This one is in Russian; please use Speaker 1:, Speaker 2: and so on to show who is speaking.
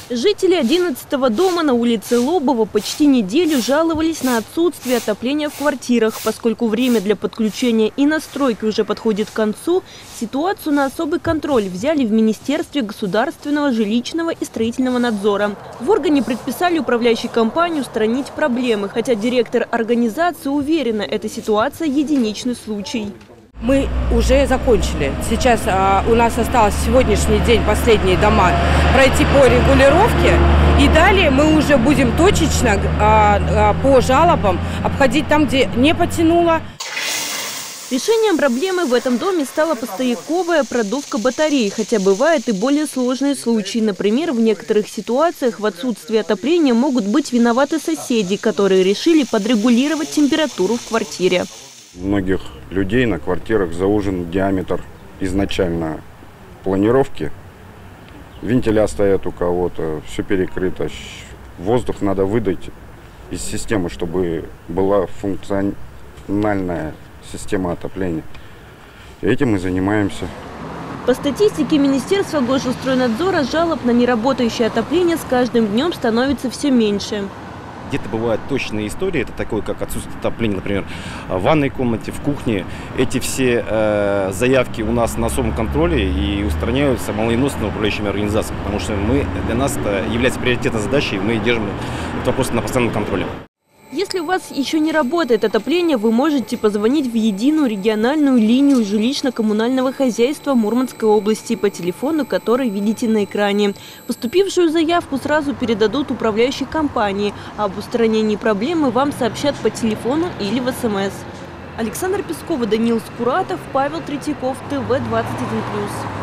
Speaker 1: Жители 11-го дома на улице Лобова почти неделю жаловались на отсутствие отопления в квартирах. Поскольку время для подключения и настройки уже подходит к концу, ситуацию на особый контроль взяли в Министерстве государственного жилищного и строительного надзора. В органе предписали управляющей компании устранить проблемы, хотя директор организации уверена, эта ситуация – единичный случай.
Speaker 2: Мы уже закончили. Сейчас у нас осталось сегодняшний день последние дома пройти по регулировке. И далее мы уже будем точечно по жалобам обходить там, где не потянуло.
Speaker 1: Решением проблемы в этом доме стала постояковая продувка батареи, хотя бывают и более сложные случаи. Например, в некоторых ситуациях в отсутствии отопления могут быть виноваты соседи, которые решили подрегулировать температуру в квартире.
Speaker 3: У многих людей на квартирах заужен диаметр изначально планировки. Вентиля стоят у кого-то, все перекрыто. Воздух надо выдать из системы, чтобы была функциональная система отопления. И этим мы занимаемся.
Speaker 1: По статистике Министерства Госжилстройнадзора жалоб на неработающее отопление с каждым днем становится все меньше.
Speaker 4: Где-то бывают точные истории, это такое, как отсутствие отопления, например, в ванной комнате, в кухне. Эти все заявки у нас на особом контроле и устраняются молниеносно управляющими организациями, потому что для нас это является приоритетной задачей, и мы держим этот вопрос на постоянном контроле.
Speaker 1: Если у вас еще не работает отопление, вы можете позвонить в единую региональную линию жилищно-коммунального хозяйства Мурманской области по телефону, который видите на экране. Поступившую заявку сразу передадут управляющей компании, а об устранении проблемы вам сообщат по телефону или в СМС. Александра Пескова, Даниил Скуратов, Павел Третьяков, ТВ 21+.